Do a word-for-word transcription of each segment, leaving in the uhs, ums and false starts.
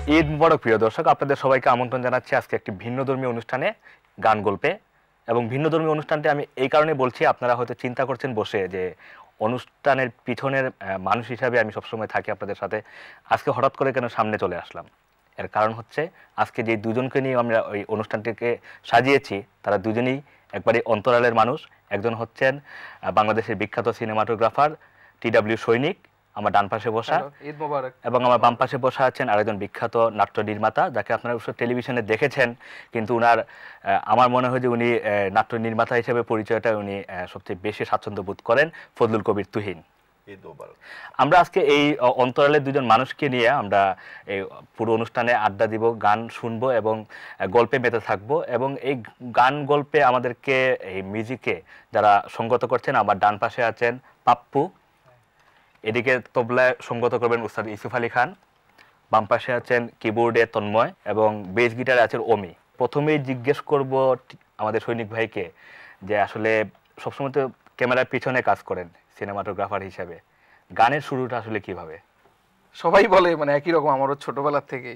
ঈদ মুবারক প্রিয় দর্শক, আপনাদের সবাইকে আমন্ত্রণ জানাচ্ছি আজকে একটি ভিন্নধর্মী অনুষ্ঠানে, গান গল্পে। এবং ভিন্নধর্মী অনুষ্ঠানটি আমি এই কারণে বলছি, আপনারা হয়তো চিন্তা করছেন বসে যে অনুষ্ঠানের পিছনের মানুষ হিসাবে আমি সবসময় থাকি আপনাদের সাথে, আজকে হঠাৎ করে কেন সামনে চলে আসলাম। এর কারণ হচ্ছে আজকে যে দুজনকে নিয়ে আমরা ওই অনুষ্ঠানটিকে সাজিয়েছি, তারা দুজনেই একবারে অন্তরালের মানুষ। একজন হচ্ছেন বাংলাদেশের বিখ্যাত সিনেমাটোগ্রাফার টি ডাব্লিউ সৈনিক, আমার ডান পাশে বসা, ঈদ মোবারক। এবং আমার বাম পাশে বসা আছেন আরেকজন বিখ্যাত নাট্য নির্মাতা, যাকে আপনারা অবশ্য টেলিভিশনে দেখেছেন, কিন্তু উনার আমার মনে হয় যে উনি নাট্য নির্মাতা হিসেবে পরিচয়টা উনি সবচেয়ে বেশি স্বাচ্ছন্দ্য বোধ করেন, ফজলুল কবির তুহিন। আমরা আজকে এই অন্তরালের দুজন মানুষকে নিয়ে আমরা এই পুরো অনুষ্ঠানে আড্ডা দিব, গান শুনবো এবং গল্পে মেতে থাকবো। এবং এই গান গল্পে আমাদেরকে এই মিউজিকে যারা সঙ্গত করছেন, আমার ডান পাশে আছেন পাপ্পু, এদিকে তবলায় সঙ্গত করবেন উস্তাদ ইউসুফ আলী খান, বাম পাশে আছেন কিবোর্ডে তন্ময় এবং বেস গিটারে আছেন অমি। প্রথমেই জিজ্ঞেস করব আমাদের সৈনিক ভাইকে যে আসলে সবসময় তো ক্যামেরার পিছনে কাজ করেন সিনেমাটোগ্রাফার হিসেবে, গানের শুরুটা আসলে কিভাবে? সবাই বলে মানে একই রকম, আমারও ছোটবেলার থেকেই।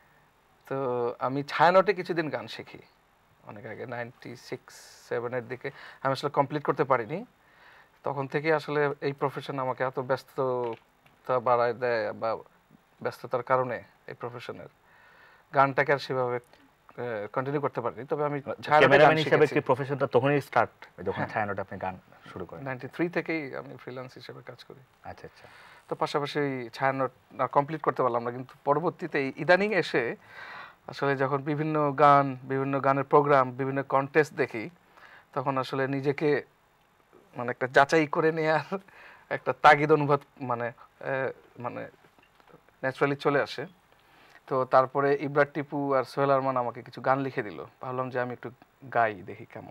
তো আমি ছায়ানটে কিছুদিন গান শিখি অনেক আগে, নাইনটি সিক্স সেভেনের দিকে। আমি আসলে কমপ্লিট করতে পারিনি, তখন থেকে আসলে এই প্রফেশন আমাকে এত ব্যস্ততা বাড়ায় দেয়, বা ব্যস্ততার কারণে এই প্রফেশনের গানটাকে আর সেভাবে কন্টিনিউ করতে পারিনি। তবে আমি ক্যামেরাম্যান হিসেবে কি প্রফেশনটা তখনই স্টার্ট, যখন ছায়ানটে আপনি গান শুরু করেন? নাইনটি থ্রি থেকেই আমি ফ্রিল্যান্স হিসেবে কাজ করি। আচ্ছা আচ্ছা। তো পাশাপাশি ছায়ানট কমপ্লিট করতে পারলাম না, কিন্তু পরবর্তীতে ইদানিং এসে আসলে যখন বিভিন্ন গান, বিভিন্ন গানের প্রোগ্রাম, বিভিন্ন কন্টেস্ট দেখি, তখন আসলে নিজেকে মানে একটা যাচাই করে নেওয়ার একটা তাগিদ অনুভব মানে মানে ন্যাচারালি চলে আসে। তো তারপরে ইব্রার টিপু আর সোহেল আরমান আমাকে কিছু গান লিখে দিল, ভাবলাম যে আমি একটু গাই, দেখি কেমন।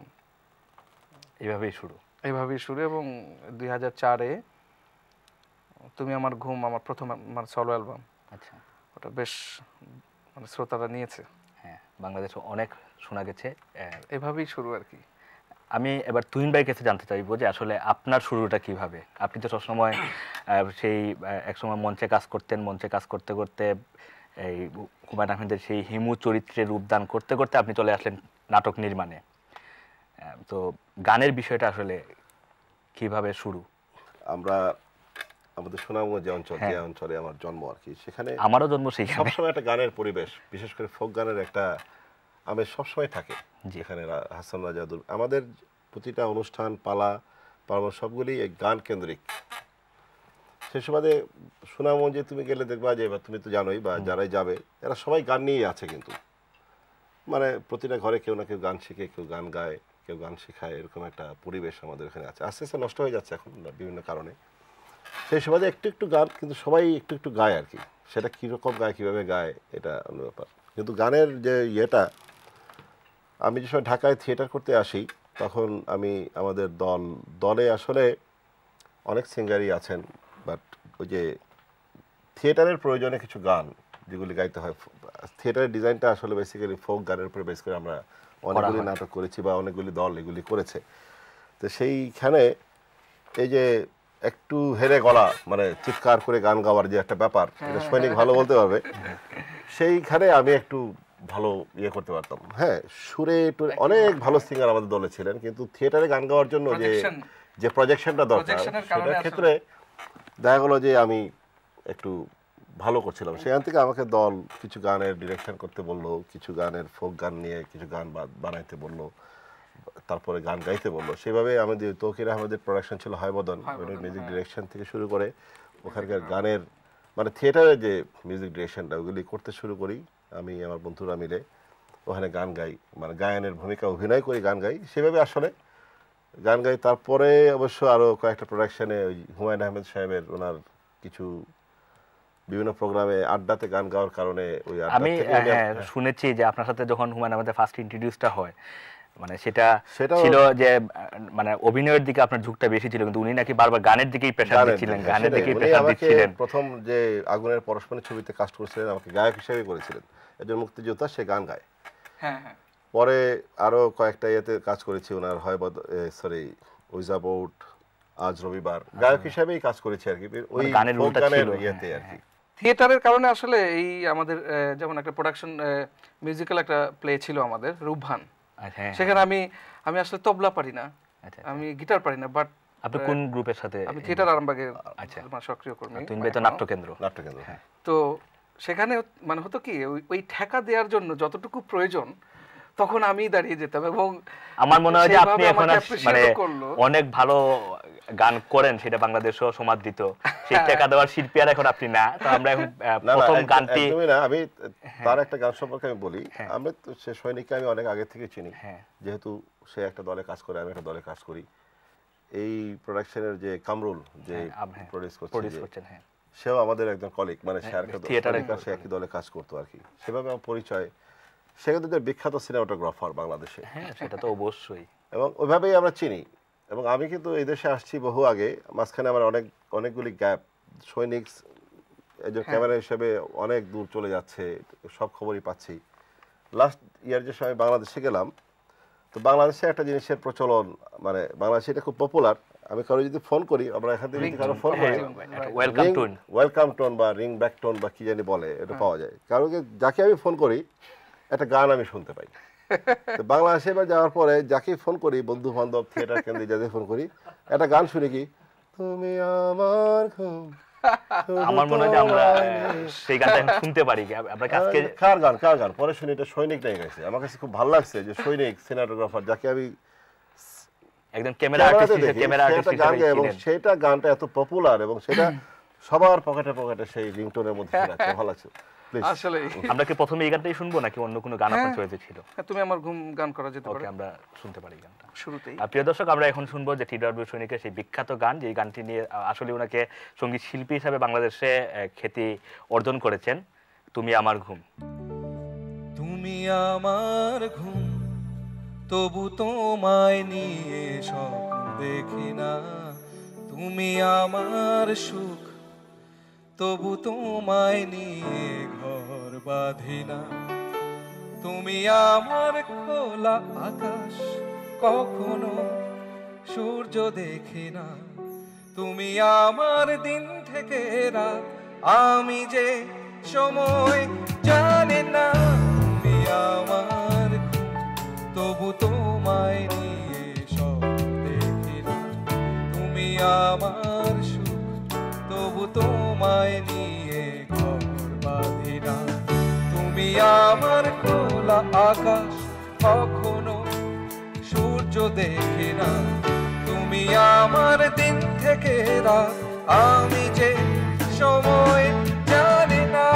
এইভাবেই শুরু এইভাবেই শুরু এবং দুই হাজার চারে তুমি আমার ঘুম আমার প্রথম মানে সলো অ্যালবাম। আচ্ছা, ওটা বেশ মানে শ্রোতারা নিয়েছে। হ্যাঁ, বাংলাদেশে অনেক শোনা গেছে। এভাবেই শুরু আর কি। আমি এবার তুহিন ভাইয়ের কাছে জানতে চাইবো যে আসলে আপনার শুরুটা কিভাবে? আপনি তো সবসময় সেই একসময় মঞ্চে কাজ করতেন, মঞ্চে কাজ করতে করতে এই হুমায়ূন আহমেদের সেই হিমু চরিত্রে রূপদান করতে করতে আপনি চলে আসলেন নাটক নির্মাণে। তো গানের বিষয়টা আসলে কিভাবে শুরু? আমরা আমাদের সুনামগঞ্জ যে অঞ্চল, যে অঞ্চলে আমার জন্ম আর কি, সেখানে আমারও জন্ম সেখানে। সবসময় একটা গানের পরিবেশ, বিশেষ করে ফোক গানের একটা আমেজ সবসময় থাকে। যেখানে হাসান রাজাদুর আমাদের প্রতিটা অনুষ্ঠান, পালা পালা সবগুলি গান কেন্দ্রিক। সেই সুবাদে সুনামগঞ্জে তুমি গেলে দেখবা যে, বা তুমি তো জানোই, বা যারাই যাবে এরা সবাই গান নিয়েই আছে, কিন্তু মানে প্রতিটা ঘরে কেউ না কেউ গান শিখে, কেউ গান গায়, কেউ গান শেখায়, এরকম একটা পরিবেশ আমাদের এখানে আছে। আস্তে আস্তে নষ্ট হয়ে যাচ্ছে এখন বিভিন্ন কারণে। সেই সুবাদে একটু একটু গান, কিন্তু সবাই একটু একটু গায় আর কি। সেটা কীরকম গায়, কীভাবে গায়, এটা অন্য ব্যাপার। কিন্তু গানের যে ইয়েটা, আমি যে সময় ঢাকায় থিয়েটার করতে আসি, তখন আমি আমাদের দল দলে আসলে অনেক সিঙ্গারই আছেন, বাট ওই যে থিয়েটারের প্রয়োজনে কিছু গান যেগুলি গাইতে হয়, থিয়েটারের ডিজাইনটা আসলে বেসিক্যালি ফোক গানের উপরে বেস করে আমরা অনেকগুলি নাটক করেছি বা অনেকগুলি দল এগুলি করেছে। তো সেইখানে এই যে একটু হেরে গলা, মানে চিৎকার করে গান গাওয়ার যে একটা ব্যাপার, এটা সৈনিক ভালো বলতে পারবে, সেইখানে আমি একটু ভালো ইয়ে করতে পারতাম। হ্যাঁ, সুরে অনেক ভালো সিঙ্গার আমাদের দলে ছিলেন, কিন্তু থিয়েটারে গান গাওয়ার জন্য যে যে প্রজেকশনটা দরকার, সেটার ক্ষেত্রে দেখা গেলো যে আমি একটু ভালো করছিলাম। সেখান থেকে আমাকে দল কিছু গানের ডিরেকশন করতে বললো, কিছু গানের ফোক গান নিয়ে কিছু গান বানাইতে বললো, তারপরে গান গাইতে বললো। সেভাবে আমাদের তৌকির আহমেদের প্রোডাকশন ছিল হয়বদন, মিউজিক ডিরেকশন থেকে শুরু করে ওখানকার গানের মানে থিয়েটারের যে মিউজিক ডিরেকশনটা, ওগুলি করতে শুরু করি। আমি আমার বন্ধুরা মিলে ওখানে গান গাই, মানে গায়নের ভূমিকা অভিনয় করি, গান গাই, সেভাবে আসলে গান গাই। তারপরে অবশ্য আরও কয়েকটা প্রোডাকশানে ওই হুমায়ূন আহমেদ সাহেবের ওনার কিছু বিভিন্ন প্রোগ্রামে আড্ডাতে গান গাওয়ার কারণে ওই আমি শুনেছি যে আপনার সাথে যখন হুমায়ূন আহমেদের ফার্স্ট ইন্ট্রোডিউসটা হয়, মানে সেটা ছিল যে মানে অভিনয়ের দিকে আপনার ঝুঁকটা বেশি ছিল, কিন্তু উনি নাকি বারবার গানের দিকেই প্রেসার দিচ্ছিলেন, গানের দিকেই প্রেসার দিচ্ছিলেন। প্রথম যে আগুনের পরশমণি ছবিতে কাস্ট করেছিলেন, আমাকে গায়ক হিসেবে করেছিলেন, একজন মুক্তিযোদ্ধা, সে গান গায়। হ্যাঁ হ্যাঁ। পরে আরো কয়েকটা ইয়েতে কাজ করেছি ওনার, হয় সরি উইজ অ্যাবাউট, আজ রবিবার, গায়ক হিসেবেই কাজ করেছি আর কি, ওই গানের ইয়েতে আর কি। থিয়েটারের কারণে আসলে এই আমাদের আহ, যেমন একটা প্রোডাকশন মিউজিক্যাল একটা প্লে ছিল আমাদের রূপভান, আচ্ছা, হ্যাঁ, সেখানে আমি আমি আসলে তবলা পারি না, আচ্ছা, আমি গিটার পারি না, বাট আপনি কোন গ্রুপের সাথে? আমি থিয়েটার আরামবাগের আচ্ছা, আমার সক্রিয় কর্মী। তুমি বেতো নাট্যকেন্দ্র। নাট্যকেন্দ্র, হ্যাঁ। তো সেখানে মানে হতো কি ওই ওই ঠেকা দেওয়ার জন্য যতটুকু প্রয়োজন তখন আমি দাঁড়িয়ে যেতাম, এবং আমার মনে হয় যে আপনি সেইভাবে এখন আমাকে আর appreciate মানে করলো। অনেক ভালো গান করেন, সেটা বাংলাদেশও সমাদৃত, সেই টেকা দেওয়ার শিল্পী আর এখন আপনি না। তো আমরা এখন আহ, না না প্রথম এক- গানটি একদমই না, আমি তার একটা গান সম্পর্কে আমি বলি। হ্যাঁ। আমরা তো সে সৈনিককে আমি অনেক আগে থেকে চিনি, হ্যাঁ, যেহেতু সে একটা দলে কাজ করে, আমি একটা দলে কাজ করি। এই প্রোডাকশনের যে কামরুল যে হ্যাঁ, আম- হ্যাঁ, প্রডিউস করছে, প্রডিউস যে করছেন, হ্যাঁ, সেও আমাদের একজন কলিগ, মানে সে হ্যাঁ, আরেকটা theatre-এ সৈনিক, সে একই দলে কাজ করতো আর কি, সেভাবে আমার পরিচয়। সে কিন্তু যে বিখ্যাত সিনেমাটোগ্রাফার বাংলাদেশে, হ্যাঁ, সেটা তো অবশ্যই। এবং ওইভাবেই আমরা চিনি। এবং আমি কিন্তু এই দেশে আসছি বহু আগে, মাঝখানে আমার অনেক অনেকগুলি গ্যাপ। সৈনিক একজন ক্যামেরা হিসেবে অনেক দূর চলে যাচ্ছে, সব খবরই পাচ্ছি। লাস্ট ইয়ার যে সময় বাংলাদেশে গেলাম, তো বাংলাদেশে একটা জিনিসের প্রচলন, মানে বাংলাদেশে এটা খুব পপুলার। আমি কারো যদি ফোন করি, আমরা এখান থেকে যদি কারো ফোন করি, ওয়েলকাম টোন, ওয়েলকাম টোন বা রিং ব্যাক টোন বা কি জানি বলে, এটা পাওয়া যায়। কারণ কি, যাকে আমি ফোন করি একটা গান আমি শুনতে পাই। তো বাংলাদেশে এবার যাওয়ার পরে যাকে ফোন করি, বন্ধু বান্ধব, থিয়েটার কেন্দ্রে যাদের ফোন করি, একটা গান শুনি কি, তুমি আমার ঘুম। আমার মনে হয় যে আমরা সেই গানটা এখন শুনতে পারি। আমরা আজকে কার গান কার গান পরে শুনি, এটা সৈনিক নাই গেছে। আমার কাছে খুব ভালো লাগছে যে সৈনিক সিনেমাটোগ্রাফার, যাকে আমি একদম ক্যামেরা আর্টিস্ট হিসেবে, ক্যামেরা আর্টিস্ট গান হিসেবে গায়, এবং চিনেন। সেটা গানটা এত পপুলার, এবং সেটা সবার পকেটে পকেটে সেই রিংটোনের মধ্যে চলে যাচ্ছে। ভালো লাগছে। প্লিজ, আসলে আমরা কি প্রথমে এই গানটাই শুনবো নাকি অন্য কোনো গান আপনার চয়েসে ছিল? তুমি আমার ঘুম গান করা যেতে পারে ওকে, আমরা শুনতে পারি গানটা শুরুতেই। আর প্রিয় দর্শক, আমরা এখন শুনবো যে টিডব্লিউ সৈনিকের সেই বিখ্যাত গান, যে গানটি নিয়ে আহ, আসলে ওনাকে সঙ্গীত শিল্পী হিসাবে বাংলাদেশে আহ, খ্যাতি অর্জন করেছেন, তুমি আমার ঘুম। তুমি আমার ঘুম, তবু তোমায় নিয়ে স্বপ্ন দেখি না। তুমি আমার সুখ, তবু তোমায় নিয়ে ঘর বাঁধি না। তুমি আমার খোলা আকাশ, কখনো সূর্য দেখি না। তুমি আমার দিন থেকে রাত, আমি যে সময় জানি না। তুমি আমার ঘুম, তবু তোমায় নিয়ে স্বপ্ন দেখি না। তুমি আমার সুখ, তবু তোমায় নিয়ে ঘর বাঁধি না। তুমি আমার খোলা আকাশ, কখনো সূর্য দেখি না। তুমি আমার দিন থেকে রাত, আমি যে সময় জানি না।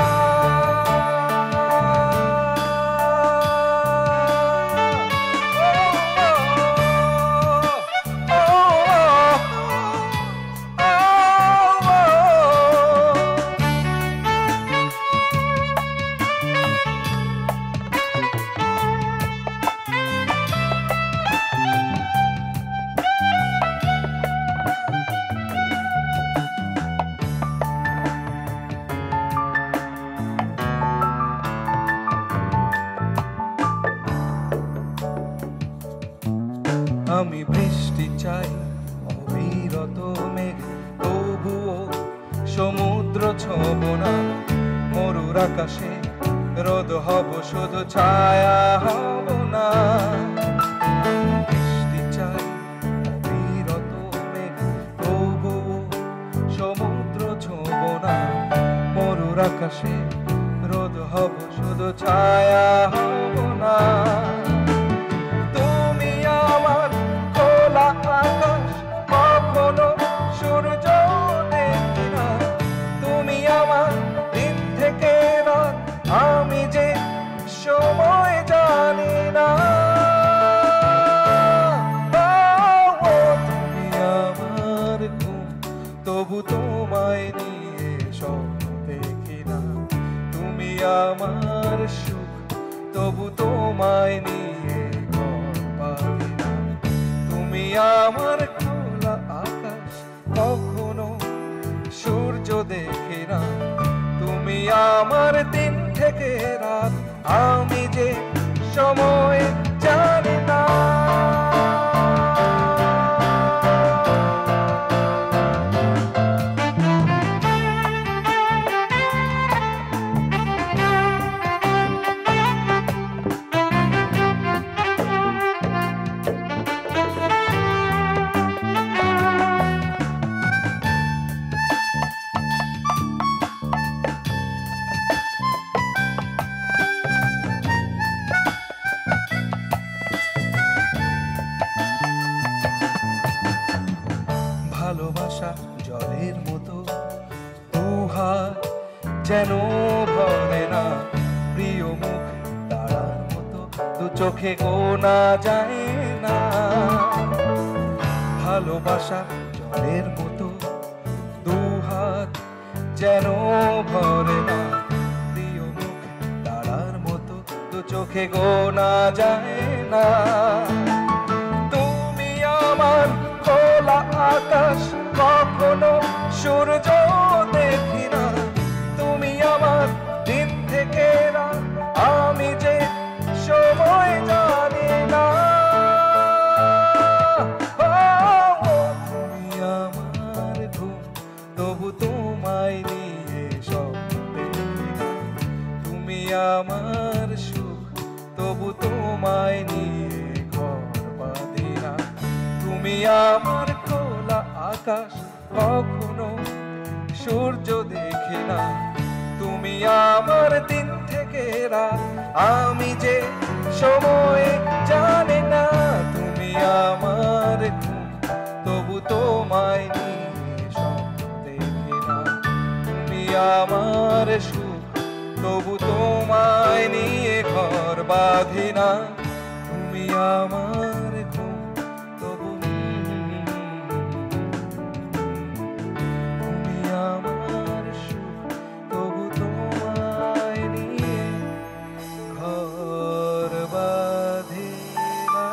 আমি বৃষ্টি চাই অবিরত মেঘ, তবুও সমুদ্র ছব না। মরুর আকাশে রোদ হব, শুধু ছায়া হব না। বৃষ্টি চাই অবিরত মেঘ, তবুও সমুদ্র ছব না। মরুর আকাশে রোদ হব, শুধু ছায়া হব না। আকাশ, কখনো সূর্য দেখি না। তুমি আমার দিন থেকে রাত, আমি যে সময় জানি না। তুমি আমার ঘুম, তবু তোমায় নিয়ে স্বপ্ন দেখি না। তুমি আমার সুখ, তবু তোমায় নিয়ে ঘর বাঁধি না। তুমি আমার খোলা আকাশ, কখনো সূর্য দেখি না। তুমি আমার দিন থেকে রাত, আমি যে সময় জানি না। চোখে গোনা যায় না। ভালোবাসা জলের মতো দুহাত যেন ভরে না, প্রিয় মুখ তারার মতো দু চোখে গোনা যায় না। তুমি আমার খোলা আকাশ, কখনো সূর্য দেখি না। তুমি আমার দিন থেকে রাত, আমি যে সময় জানি না। তুমি আমার ঘুম, তবু তোমায় নিয়ে স্বপ্ন দেখি না। তুমি আমার সুখ, তবু তোমায় নিয়ে ঘর বাঁধি না। তুমি আমার খোলা আকাশ, কখনো সূর্য দেখি না। তুমি আমার দিন থেকে রাত, আমি যে সময় জানি না। তুমি আমার ঘুম, তবু তোমায় নিয়ে স্বপ্ন দেখি না। তুমি আমার সুখ, তবু তোমায় নিয়ে ঘর বাঁধি না। তুমি আমার ঘুম, তবু তুমি আমার সুখ, তবু তোমায় নিয়ে ঘর বাঁধি না।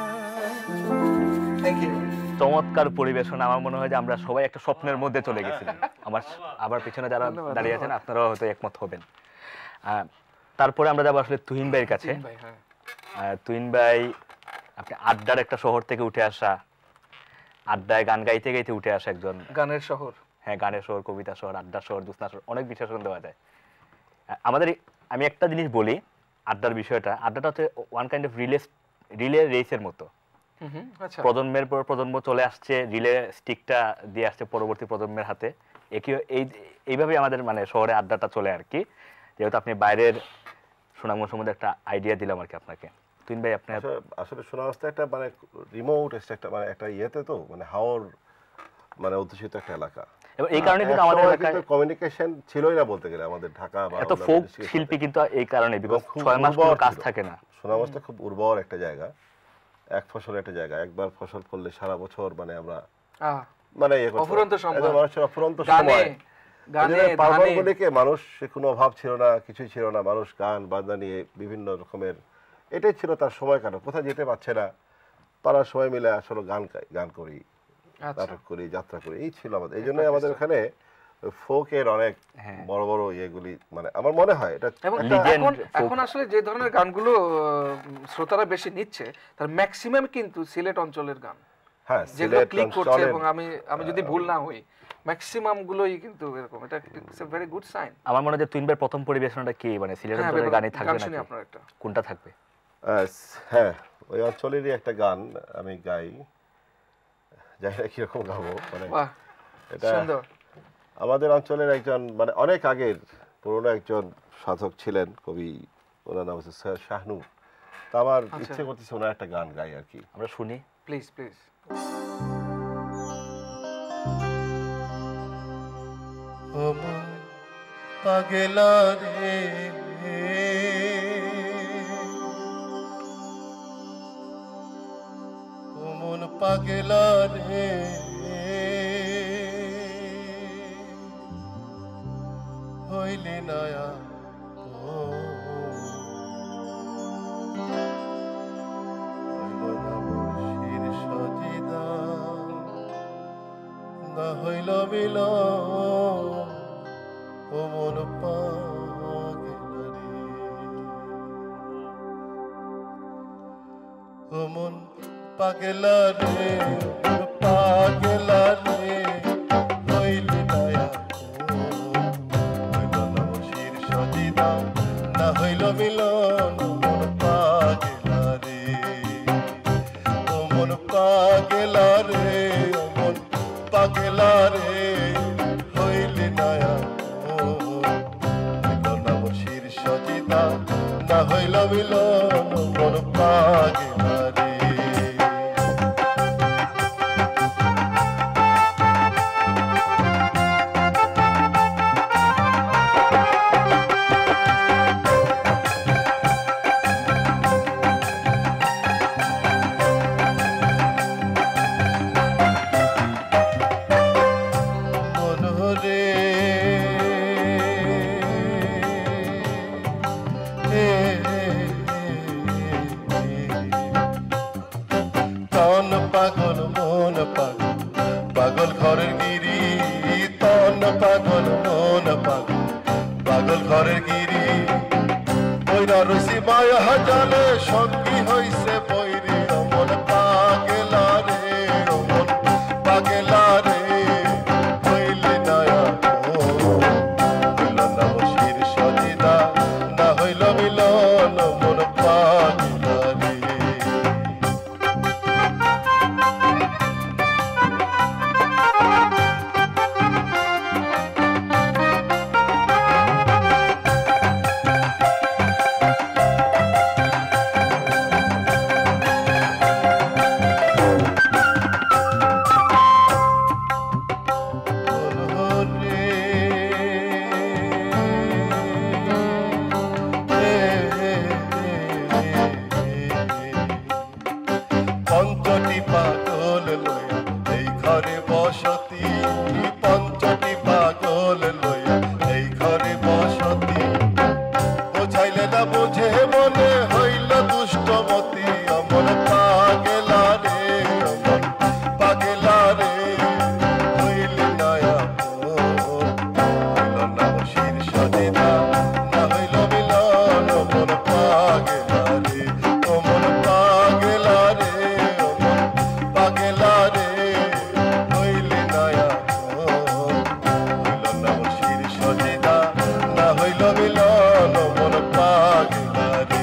Thank you. চমৎকার পরিবেশন। আমার মনে হয় যে আমরা সবাই একটা স্বপ্নের মধ্যে চলে গেছিলাম। আমার আবার পিছনে যারা দাঁড়িয়ে আছেন আপনারাও হয়তো একমত হবেন। আহ, তারপরে আমরা যাবো আসলে তুহিন ভাইয়ের কাছে। আহ, তুহিন ভাই, আপনি আড্ডার একটা শহর থেকে উঠে আসা, আড্ডায় গান গাইতে গাইতে উঠে আসা একজন, গানের শহর। হ্যাঁ, গানের শহর, কবিতা শহর, আড্ডার শহর, জ্যোৎস্না শহর, অনেক বিশেষণ দেওয়া যায়। আহ, আমাদের এই- আমি একটা জিনিস বলি, আড্ডার বিষয়টা, আড্ডাটা হচ্ছে one kind of relay relay রেসের মতো। আচ্ছা, প্রজন্মের পর প্রজন্ম চলে আসছে, রিলে স্টিকটা দিয়ে আসছে পরবর্তী প্রজন্মের হাতে। একই এই এইভাবেই আমাদের মানে শহরে আড্ডাটা চলে আর কি। যেহেতু আপনি বাইরের সুনামগঞ্জ সম্বন্ধে একটা আইডিয়া দিলাম আর কি আপনাকে। তুহিন ভাই, আপনার আসলে- আসলে সোনারগাঁওটা একটা মানে রিমোট একটা মানে একটা ইয়েতে তো মানে হাওর মানে অধ্যুষিত একটা এলাকা। এবং এই কারণে কিন্তু আমাদের এলাকায় কমিউনিকেশন ছিলই না বলতে গেলে আমাদের ঢাকা বা এত অন্যান্য ফোক ডিস্ট্রিক্টের শিল্পী সাথে। কিন্তু এই কারণে, বিকজ খুব ছয় মাস কোনো উর্বর কাজ ছিল। থাকে না। সোনারগাঁওটা খুব উর্বর একটা জায়গা, এক ফসলের একটা জায়গা। একবার ফসল করলে সারা বছর মানে আমরা আহ, মানে ইয়ে করতে অফুরন্ত পারতাম। সম্ভার। একদম মানুষের অফুরন্ত গানে সময়। গানে ধানে পার্বণগুলিকে মানুষ কোনো অভাব ছিল না, কিছুই ছিল না। মানুষ গান বাজনা নিয়ে বিভিন্ন রকমের, এটাই ছিল তার সময় কাটানো। কোথায় যেতে পারছে না, পাড়ার সবাই মিলে আসলে গান গাই- গান করি, আচ্ছা, নাটক করি, যাত্রা করি, এই ছিল আমাদের। এই জন্যই আমাদের এখানে ফোকের অনেক হ্যাঁ। বড় বড় ইয়েগুলি মানে আমার মনে হয় এটা এবং একটা- Legend এখন folk। এখন আসলে যে ধরনের গানগুলো আহ, শ্রোতারা বেশি নিচ্ছে, তার ম্যাক্সিমাম কিন্তু সিলেট অঞ্চলের গান, হ্যাঁ, যেগুলো সিলেট ক্লিক করছে। অঞ্চলের- এবং আমি আমি যদি ভুল না হই, ম্যাক্সিমাম গুলোই কিন্তু এরকম। এটা it's a very good sign. আমার মনে হয় যে তুহিন ভাইয়ের প্রথম পরিবেশনটা কি, মানে সিলেট হ্যাঁ, অঞ্চলের গানই থাকবে গান নাকি? শুনি আপনার একটা। কোনটা থাকবে? আহ, হ্যাঁ, ওই অঞ্চলেরই একটা গান আমি গাই, জানি না কিরকম গাবো মানে বাহ, এটা সুন্দর। আমাদের অঞ্চলের একজন মানে অনেক আগের পুরনো একজন সাধক ছিলেন, কবি, ওনার নাম হচ্ছে সৈয়দ শাহনু। তা আমার আচ্ছা। ইচ্ছে করতেছে ওনার একটা গান গাই আর কি। আমরা শুনি। Please please. ও মন পাগলা রে, ও মন পাগলা রে, হইলে নয়া ও হইল না বর্ষির সজিদা, না হইল মিল ও মন পাগলা রে, ও মন পাগলা রে, মন পাগলা রে, হইলে দয়া ও হইল না বর্ষির সজিদা, না হইল মিলন ও মন পাগলা রে, ও মন পাগলা রে, ও মন পাগলা রে, হইলে নয়া ও হইল না বর্ষির সজিদা, না হইল মিলন ও মন পাগলা রে। তন পাগল মন পাগল পাগল ঘরের গিরি তন পাগল মন পাগল পাগল ঘরের গিরি বৈরা রসি মায়া জালে সঙ্গী হইছে বৈরি অমন পাগেলা রে অমন পাগেলা রে হইলে নয়া হইল না বসির সজিদা না হইল মিলন মন পাগেলা রে পঞ্চটি পাগল লয়া এই ঘরে বসতি পঞ্চটি পাগল লয়া এই ঘরে বসতি বোঝাইলে না বোঝে মনে হইল দুষ্টমতি অমন পাগেলা রে অমন পাগেলা রে হইলে নয়া হইল না বসির সজিদা না হইল মিলন অমন পাগেলা রে অমন পাগেলা রে অমন পাগেলা রে হইলে নয়া হইল না বসির সজিদা না হইল মিলন অমন পাগেলা রে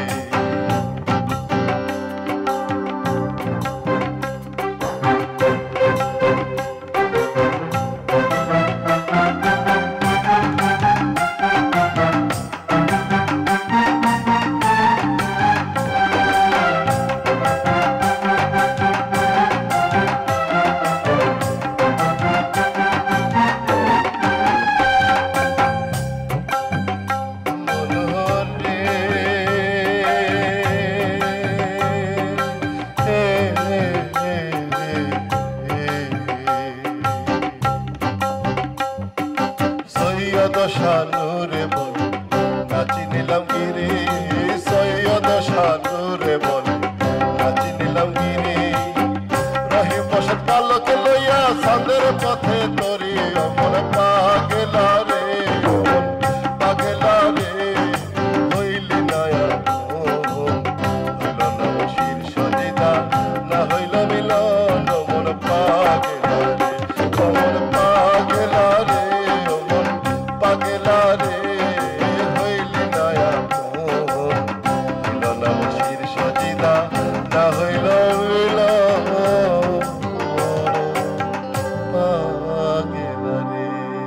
সৈয়দ শানুরে বল নাচি নিলাম গিরি সৈয়দ শানুরে বল নাচি নিলাম গিরি রহি বসত পালকে লইয়া সাদের পথে তরি অমন পাগেলা রে অমন পাগেলা রে হইলি নয়া হইল না বসির সজিদা না হইল মিলন অমন পাগেলা রে অমন পাগেলা রে অমন পাগেলা রে হইলি নয়া হইল না বসির সজিদা না হইল মিলন পাগেলা রে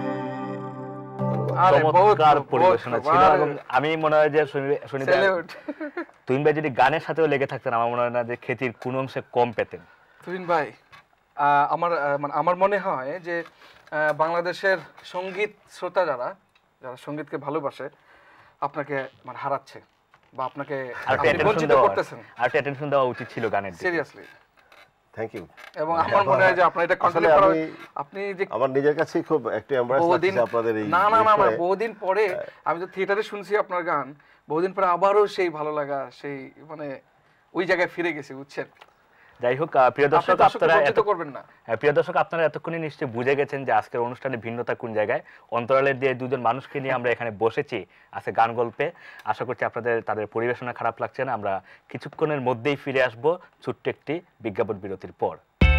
আরে বহুত চমৎকার বহুত পরিবেশনা ছিল আরে, এবং আমি মনে হয় যে শনি- শনিবার salute। তুহিন ভাই যদি গানের সাথেও লেগে থাকতেন আমার মনে হয় না যে খ্যাতির কোন অংশে কম পেতেন। তুহিন ভাই আহ, আমার আহ, মানে আমার মনে হয় যে আহ, বাংলাদেশের সঙ্গীত শ্রোতা যারা যারা সঙ্গীতকে ভালোবাসে আপনাকে মানে হারাচ্ছে বা আপনাকে আর আপনি attention বঞ্চিত দেওয়া করতেছেন আর অ্যাটেনশন দেওয়া উচিত ছিল গানের দিকে। সিরিয়াসলি। থ্যাংক ইউ এবং আমার মনে হয় যে আপনার এটা আসলে কন্টিনিউ করা আমি- আপনি যে আমার নিজের কাছে খুব একটু এমবারাস বহুদিন লাগছে আপনাদের এই না না না না, বিষয়ে। বহুদিন পরে আমি তো থিয়েটারে শুনছি আপনার গান, বহুদিন পরে আবারও সেই ভালো লাগা সেই মানে ওই জায়গায় ফিরে গেছি, বুঝছেন? যাই হোক আহ, প্রিয় আপনি দর্শক দর্শককে আপনারা বঞ্চিত এত- করবেন না। হ্যাঁ, প্রিয় দর্শক আপনারা এতক্ষণে নিশ্চয়ই বুঝে গেছেন যে আজকের অনুষ্ঠানের ভিন্নতা কোন জায়গায়। অন্তরালের দিয়ে দুজন মানুষকে নিয়ে আমরা এখানে বসেছি আজকে গান গল্পে। আশা করছি আপনাদের তাদের পরিবেশনা খারাপ লাগছে না। আমরা কিছুক্ষণের মধ্যেই ফিরে আসব ছোট্ট একটি বিজ্ঞাপন বিরতির পর।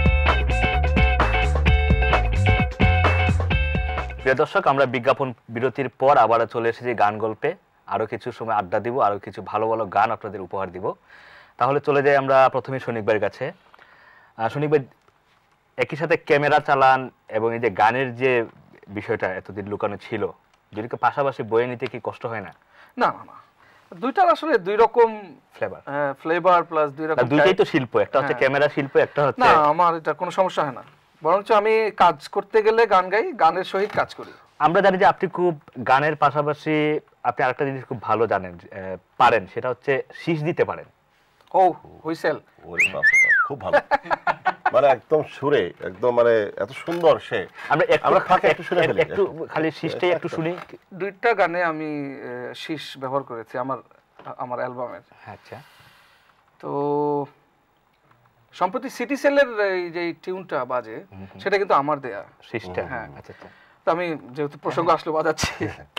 প্রিয় দর্শক আমরা বিজ্ঞাপন বিরতির পর আবার চলে এসেছি গান গল্পে। আরো কিছু সময় আড্ডা দিব, আরো কিছু ভালো ভালো গান আপনাদের উপহার দিব। তাহলে চলে যাই আমরা প্রথমে শনিক ভাইয়ের কাছে। শনিক ভাই, একই সাথে ক্যামেরা চালান এবং এই যে গানের যে বিষয়টা এতদিন লুকানো ছিল, দুটোকে পাশাপাশি বয়ে নিতে কি কষ্ট হয় না? না না না, দুইটার আসলে দুই রকম ফ্লেভার, ফ্লেভার প্লাস দুই রকম দুইটাই তো শিল্প, একটা হচ্ছে হ্যাঁ। ক্যামেরা শিল্প, একটা হচ্ছে না, আমার এটা কোনো সমস্যা হয় না। বরঞ্চ আমি কাজ করতে গেলে গান গাই, গানের সহিত কাজ করি। আমরা জানি যে আপনি খুব গানের পাশাপাশি আপনি আরেকটা জিনিস খুব ভালো জানেন, আহ, পারেন, সেটা হচ্ছে শীষ দিতে পারেন। ও হুইসেল, ওরে বাপ রে বাপ, খুব ভালো। মানে একদম সুরে একদম মানে এত সুন্দর সে আমরা আমরা ফাঁকে একটু শুনে ফেলি একটু খালি শীষটাই একটু শুনি। দুইটা গানে আমি শীষ ব্যবহার করেছি আমার আমার অ্যালবামের। আচ্ছা, তো সম্প্রতি সিটি সেলের এই যে টিউনটা বাজে সেটা কিন্তু আমার দেয়া শীষটা। হ্যাঁ, আচ্ছা আচ্ছা, তো আমি যেহেতু প্রসঙ্গ আসলে বাজাচ্ছি।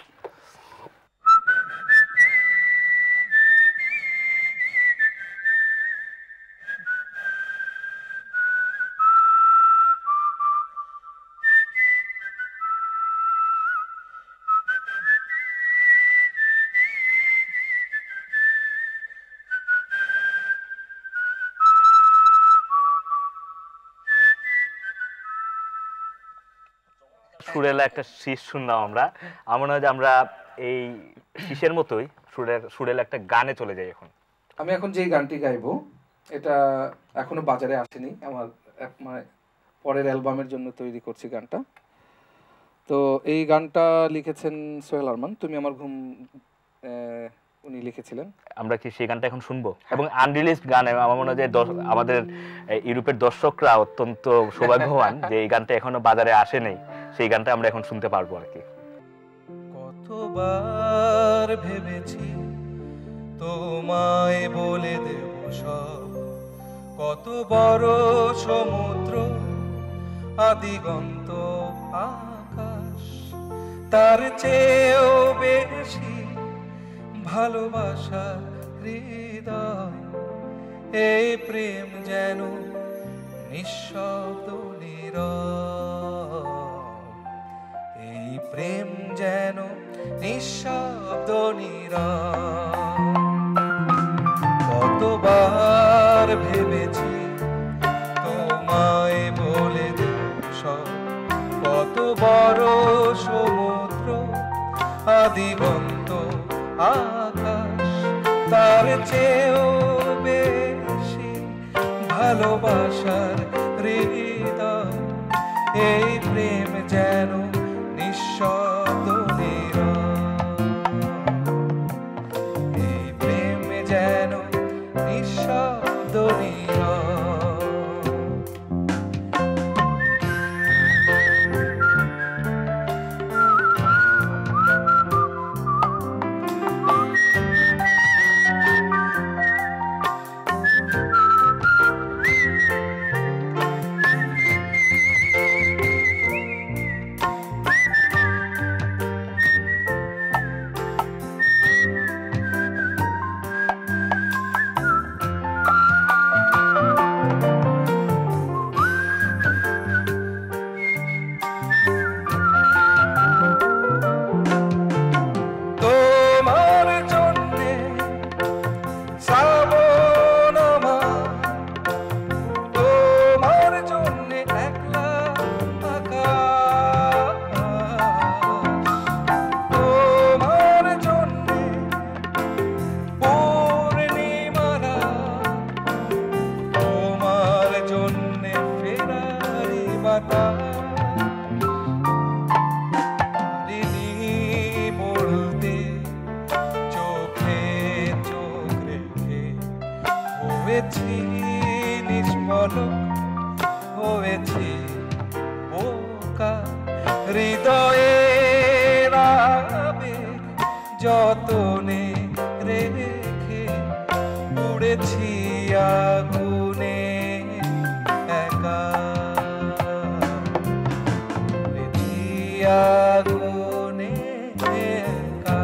সুরেলা একটা শীষ শুনলাম আমরা। আমার মনে হয় যে আমরা এই শীষের মতোই সুরের সুরেলা একটা গানে চলে যাই এখন। আমি এখন যে গানটি গাইবো এটা এখনো বাজারে আসেনি, আমার মানে পরের অ্যালবামের জন্য তৈরি করছি গানটা। তো এই গানটা লিখেছেন সোহেল আরমান, তুমি আমার ঘুম, উনি লিখেছিলেন। আমরা কি সেই গানটা এখন শুনবো? এবং আনরিলিজড গান, আমার মনে হয় যে আমাদের ইউরোপের দর্শকরা অত্যন্ত সৌভাগ্যবান যে এই গানটা এখনো বাজারে আসে নাই, সেই গানটা আমরা এখন শুনতে পারবো আর কি। কতবার ভেবেছি তোমায় বলে দেব সব, কত বড় সমুদ্র আদিগন্ত আকাশ, তার চেয়েও বেশি ভালোবাসার হৃদয়, এই প্রেম যেন নিঃশব্দ নীরব, এই প্রেম যেন নিঃশব্দ নীরব। কতবার ভেবেছি তোমায় বলে দেব সব, কত বড় সমুদ্র আদিগন্ত আকাশ, তার চেয়েও বেশি ভালোবাসার হৃদয়, এই প্রেম যেন নিঃশব্দ নীরব, এই প্রেম যেন নিঃশব্দ নীরব। হৃদয়ের আবেগ যতনে রেখে উড়েছি আগুনে একা, উড়েছি আগুনে একা।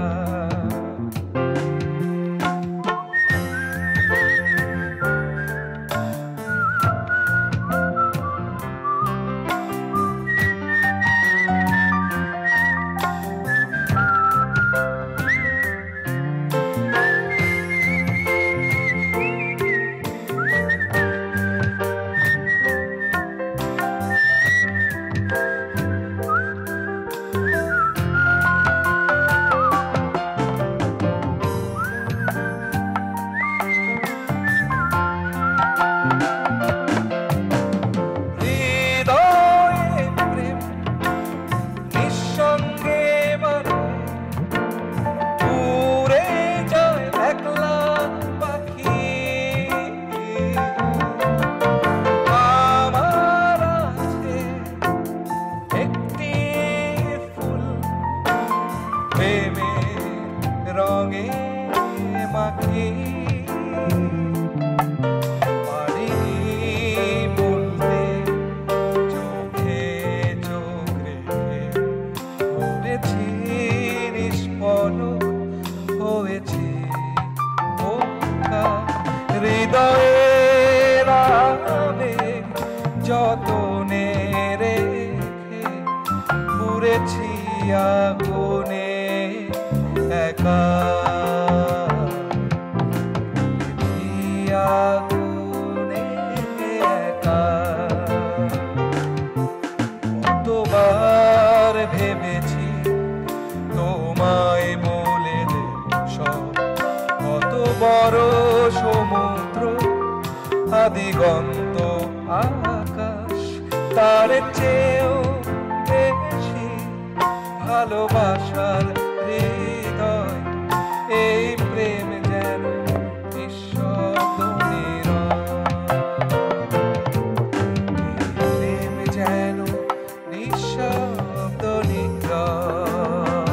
রাখি পারিনি বলতে চোখে চোখ রেখে ঘুরেছি নিষ্পলক হয়েছি বোকা হৃদয়ের আবেগ যতনে রেখে পুড়েছি আগুনে একা আগুনে একা কতবার ভেবেছি তোমায় বলে দেব সব কত বড় সমুদ্র আদিগন্ত আকাশ তার চেয়েও বেশি ভালোবাসার হৃদয় এই প্রেম যেন নিঃশব্দ নীরব এই প্রেম যেন নিঃশব্দ নীরব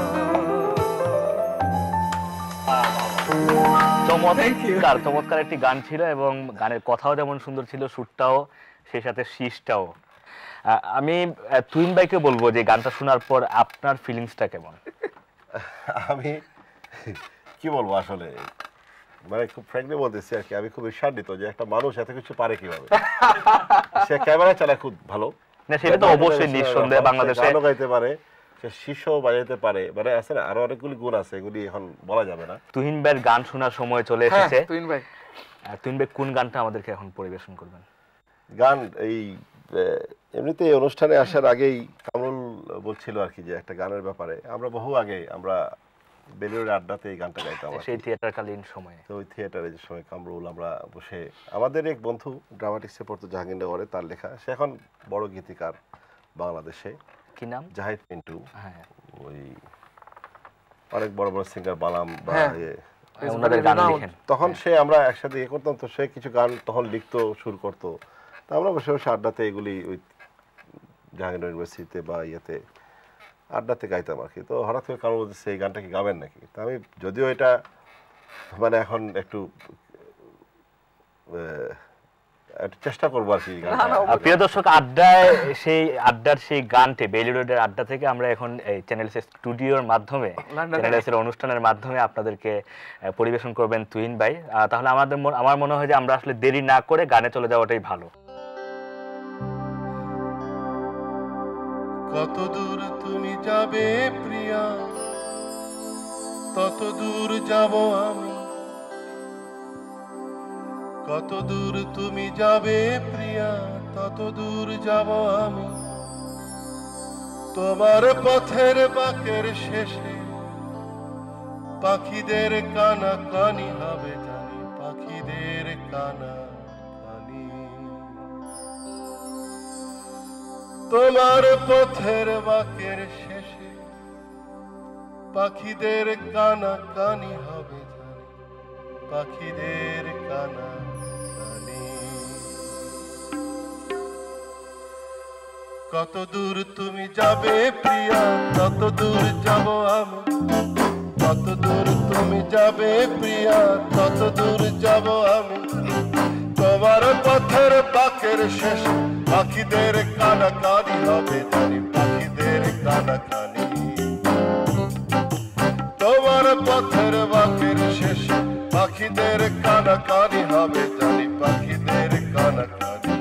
চমৎকার চমৎকার একটি গান ছিল এবং গানের কথাও যেমন সুন্দর ছিল, সুরটাও সেই সাথে শীষটাও। আহ, আমি আহ, তুহিন ভাইকে বলবো যে গানটা শোনার পর আপনার ফিলিংসটা কেমন? আমি কি বলবো আসলে, মানে খুব ফ্র্যাঙ্কলি বলতেছি আর কি, আমি খুব ঈর্ষান্বিত যে একটা মানুষ এত কিছু পারে কিভাবে। সে ক্যামেরা চালায় খুব ভালো, না সেটা তো অবশ্যই নিঃসন্দেহে বাংলাদেশে গানও গাইতে পারে, সে শিশু বাজাইতে পারে, মানে আছে না আরো অনেকগুলি গুণ আছে, এগুলি এখন বলা যাবে না। তুহিন ভাইয়ের গান শোনার সময় চলে হ্যাঁ এসেছে। তুহিন ভাই, আর তুহিন ভাই কোন গানটা আমাদেরকে এখন পরিবেশন করবেন? গান এই আহ, এমনিতে এই অনুষ্ঠানে আসার আগেই কামরুল বলছিল আর কি যে একটা গানের ব্যাপারে, আমরা বহু আগে আমরা বেলুড়ের আড্ডাতে এই গানটা গাইতাম আর কি। সেই থিয়েটারকালীন সময়ে তো ওই থিয়েটারে যে সময় কামরুল আমরা বসে, আমাদের এক বন্ধু ড্রামাটিক্সে পড়তো জাহাঙ্গীরনগরে, তার লেখা, সে এখন বড় গীতিকার বাংলাদেশে, কি নাম? জাহিদ পিন্টু। হ্যাঁ ওই অনেক বড় বড় সিঙ্গার বালাম বা হ্যাঁ। ইয়ে, ওনাদের গান লিখেন। তখন সে আমরা একসাথে ইয়ে করতাম, তো সে কিছু গান তখন লিখতো, সুর করতো, তো আমরা বসে বসে আড্ডাতে এগুলি ওই জাহাঙ্গীরনগর ইউনিভার্সিটিতে বা ইয়েতে আড্ডাতে গাইতাম আর কি। তো হঠাৎ করে কারণ বলতেছে এই গানটা কি গাবেন নাকি, তো আমি যদিও এটা মানে এখন একটু আহ, একটু চেষ্টা করবো আর কি গানটা। আর প্রিয় দর্শক, আড্ডায় সেই আড্ডার সেই গানটি বেইলি রোডের আড্ডা থেকে আমরা এখন এই চ্যানেল এস স্টুডিওর মাধ্যমে, লন্ডনে। চ্যানেল এস এর অনুষ্ঠানের মাধ্যমে আপনাদেরকে আহ, পরিবেশন করবেন তুহিন ভাই। আহ, তাহলে আমাদের মন- আমার মনে হয় যে আমরা আসলে দেরি না করে গানে চলে যাওয়াটাই ভালো। কত দূর তুমি যাবে প্রিয়া, তত দূর যাব আমি। কত দূর তুমি যাবে প্রিয়া, তত দূর যাব আমি। তোমার পথের বাঁকের শেষে পাখিদের কানা কানি হবে জানি, পাখিদের কানা কানি। তোমার পথের বাঁকের শেষে পাখিদের কানা কানি হবে জানি, পাখিদের কানা কানি। কত দূর তুমি যাবে প্রিয়া, তত দূর যাব আমি। কত দূর তুমি যাবে প্রিয়া, তত দূর যাব আমি। তোমার পথের বাঁকের শেষে পাখিদের কানা কানি হবে জানি, পাখিদের কানা কানি। তোমার পথের বাঁকের শেষে পাখিদের কানা কানি হবে জানি, পাখিদের কানা কানি।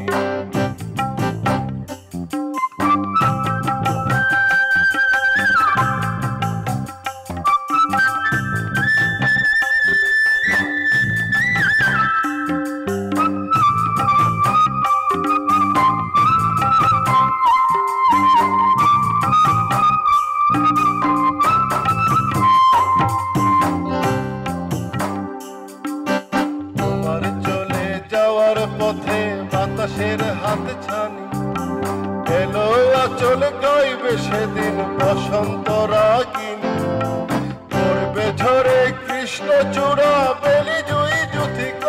তোমার চলে যাওয়ার পথে বাতাসের হাত ছানি এলো আচল গাইবে সেদিন বসন্ত রাগিনী। পড়বে ঝরে কৃষ্ণ চূড়া বেলি জুই জুথিক।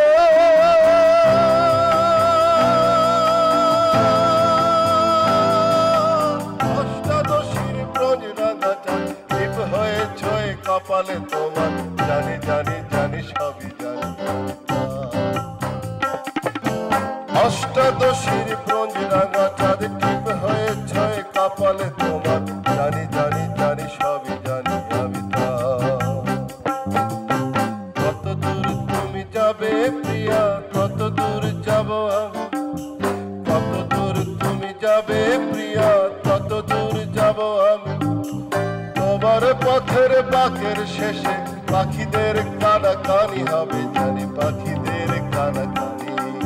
অষ্টাদশীর ব্রজ রাঙা চাঁদ দীপ হয়ে ছয় কপালে তোমার জানি জানি জানি সবই জানি অষ্টাদশীর ব্রোঞ্জ রাঙা চাঁদ টিপ হয়ে ছয় কপালে তোমার জানি জানি জানি সবই জানি আমি কত দূর তুমি যাবে প্রিয়া কত দূর যাব আমি কত দূর তুমি যাবে প্রিয়া কত দূর যাব আমি তোমার পথের বাঁকের শেষে পাখিদের কানাকানি হবে জানি পাখিদের কানাকানি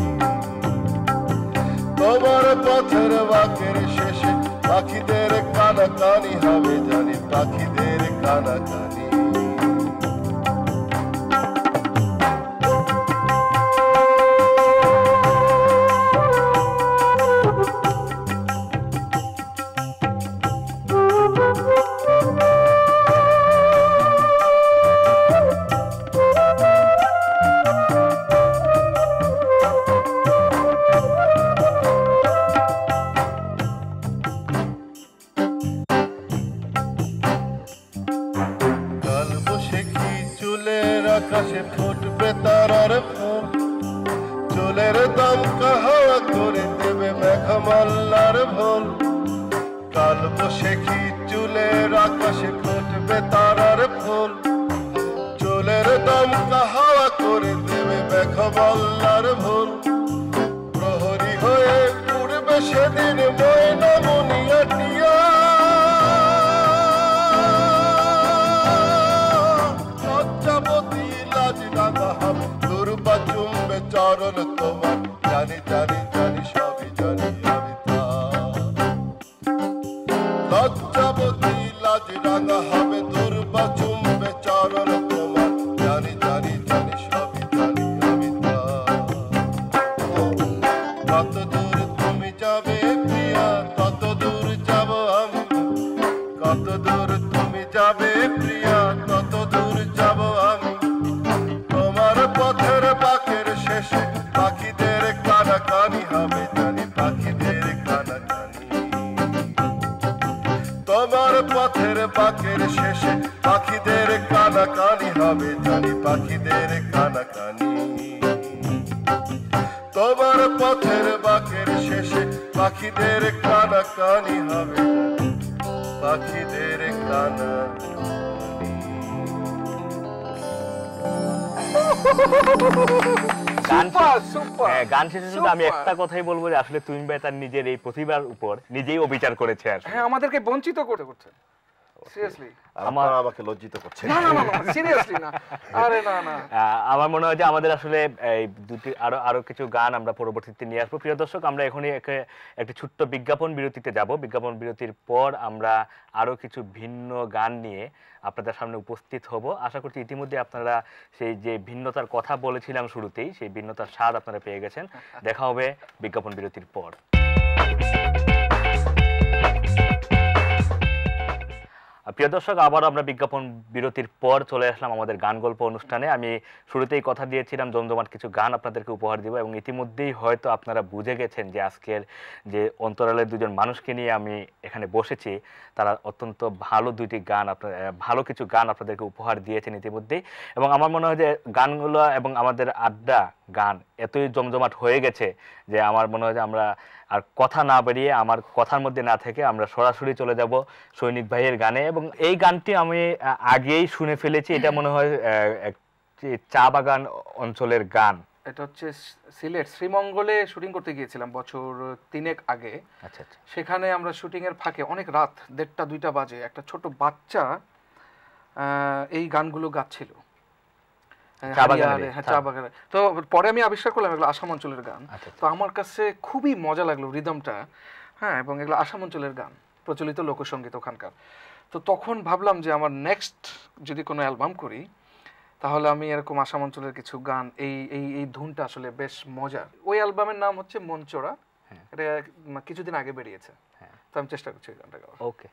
তোমার পথের বাঁকের শেষে পাখিদের কানাকানি হবে জানি পাখিদের কানাকানি আকাশে ফুটবে তারার ফুল চুলের দমকা হাওয়া করে দেবে মেঘমাল্লার ভোল কাল বৈশাখী চুলের আকাশে ফুটবে তারার ফুল চুলের দমকা হাওয়া করে দেবে মেঘমাল্লার ভোল প্রহরী হয়ে উড়বে সেদিন ময়না মনিয়াটিয়া দুর্বা চুম্বে চরণ তোমার জানি জানি জানি সবই জানি আমি লজ্জাবতী লাজ রাঙা হবে দুর্বা চুম্বে চরণ তোমার জানি জানি জানি সবই জানি আমি কত দূর তুমি যাবে প্রিয়া কত দূর যাব আমি কত দূর তুমি যাবে প্রিয়া কত দূর যাব আমি তোমার পথের বাঁকের শেষে পাখিদের কানাকানি হবে জানি পাখিদের কানাকানি তোমার পথের বাঁকের শেষে পাখিদের কানাকানি হবে জানি পাখিদের কানাকানি তোমার পথের বাঁকের শেষে পাখিদের কানাকানি হবে পাখিদের কানাকানি গান সুপার সুপার হ্যাঁ, গান শেষে শুধু আমি একটা কথাই বলবো যে আসলে তুমিন ভাই তার নিজের এই প্রতিভার উপর নিজেই অবিচার করেছে আসলে। হ্যাঁ আমাদেরকে বঞ্চিত করতে করছে সিরিয়াসলি আমার আমাকে লজ্জিত করছে না না না সিরিয়াসলি না আরে না না আহ, আমার মনে হয় যে আমাদের আসলে এই দুটি আরো আরো কিছু গান আমরা পরবর্তীতে নিয়ে আসবো। প্রিয় দর্শক, আমরা এখনই একে- একটি ছোট্ট বিজ্ঞাপন বিরতিতে যাব। বিজ্ঞাপন বিরতির পর আমরা আরো কিছু ভিন্ন গান নিয়ে আপনাদের সামনে উপস্থিত হব। আশা করছি ইতিমধ্যে আপনারা সেই যে ভিন্নতার কথা বলেছিলাম শুরুতেই, সেই ভিন্নতার স্বাদ আপনারা পেয়ে গেছেন। দেখা হবে বিজ্ঞাপন বিরতির পর। প্রিয় দর্শক, আবার আমরা বিজ্ঞাপন বিরতির পর চলে আসলাম আমাদের গান গল্প অনুষ্ঠানে। আমি শুরুতেই কথা দিয়েছিলাম জমজমাট কিছু গান আপনাদেরকে উপহার দিব, এবং ইতিমধ্যেই হয়তো আপনারা বুঝে গেছেন যে আজকের যে অন্তরালের দুজন মানুষকে নিয়ে আমি এখানে বসেছি, তারা অত্যন্ত ভালো দুইটি গান আপনার ভালো কিছু গান আপনাদেরকে উপহার দিয়েছেন ইতিমধ্যেই। এবং আমার মনে হয় যে গানগুলো এবং আমাদের আড্ডা গান এতই জমজমাট হয়ে গেছে যে আমার মনে হয় যে আমরা আর কথা না বেরিয়ে, আমার কথার মধ্যে না থেকে আমরা সরাসরি চলে যাব সৈনিক ভাইয়ের গানে। এবং এই গানটি আমি আগেই শুনে ফেলেছি, এটা মনে হয় একটি চা বাগান অঞ্চলের গান। এটা হচ্ছে সিলেট শ্রীমঙ্গলে শুটিং করতে গিয়েছিলাম বছর তিনেক আগে। আচ্ছা আচ্ছা। সেখানে আমরা শুটিং এর ফাঁকে অনেক রাত দেড়টা দুইটা বাজে একটা ছোট বাচ্চা এই গানগুলো গাচ্ছিল চা বাগানে। তো পরে আমি আবিষ্কার করলাম এগুলো আসাম অঞ্চলের গান। তো আমার কাছে খুবই মজা লাগলো রিদমটা, হ্যাঁ, এবং এগুলো আসাম অঞ্চলের গান, প্রচলিত লোকসঙ্গীত ওখানকার। তো তখন ভাবলাম যে আমার নেক্সট যদি কোনো অ্যালবাম করি তাহলে আমি এরকম আসাম অঞ্চলের কিছু গান, এই এই এই ধুনটা আসলে বেশ মজার। ওই অ্যালবামের নাম হচ্ছে মনচোরা, এটা কিছুদিন আগে বেরিয়েছে। তো আমি চেষ্টা করছি ওই গানটা গাওয়ার। ওকে।